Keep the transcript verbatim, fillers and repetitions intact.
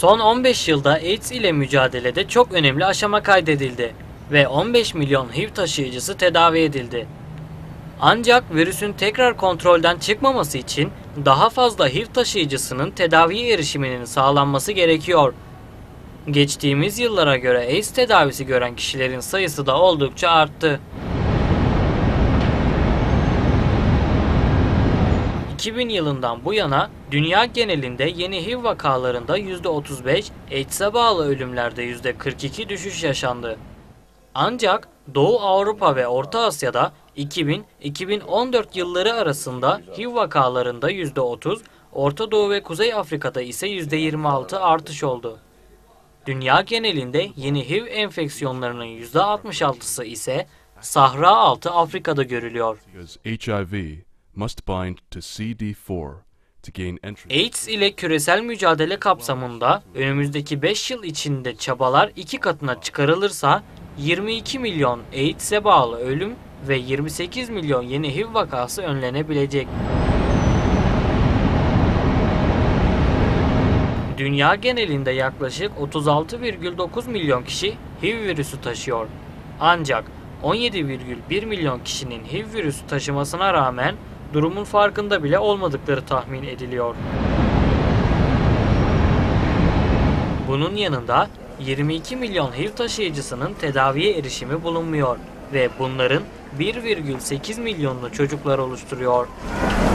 Son on beş yılda AIDS ile mücadelede çok önemli aşama kaydedildi ve on beş milyon H I V taşıyıcısı tedavi edildi. Ancak virüsün tekrar kontrolden çıkmaması için daha fazla H I V taşıyıcısının tedaviye erişiminin sağlanması gerekiyor. Geçtiğimiz yıllara göre AIDS tedavisi gören kişilerin sayısı da oldukça arttı. iki bin yılından bu yana dünya genelinde yeni H I V vakalarında yüzde otuz beş, AIDS'e bağlı ölümlerde yüzde kırk iki düşüş yaşandı. Ancak Doğu Avrupa ve Orta Asya'da iki bin - iki bin on dört yılları arasında H I V vakalarında yüzde otuz, Orta Doğu ve Kuzey Afrika'da ise yüzde yirmi altı artış oldu. Dünya genelinde yeni H I V enfeksiyonlarının yüzde altmış altısı ise Sahra altı Afrika'da görülüyor. AIDS ile küresel mücadele kapsamında önümüzdeki beş yıl içinde çabalar iki katına çıkarılırsa yirmi iki milyon AIDS'e bağlı ölüm ve yirmi sekiz milyon yeni H I V vakası önlenebilecek. Dünya genelinde yaklaşık otuz altı virgül dokuz milyon kişi H I V virüsü taşıyor. Ancak on yedi virgül bir milyon kişinin H I V virüsü taşımasına rağmen durumun farkında bile olmadıkları tahmin ediliyor. Bunun yanında yirmi iki milyon H I V taşıyıcısının tedaviye erişimi bulunmuyor ve bunların bir virgül sekiz milyonunu çocuklar oluşturuyor.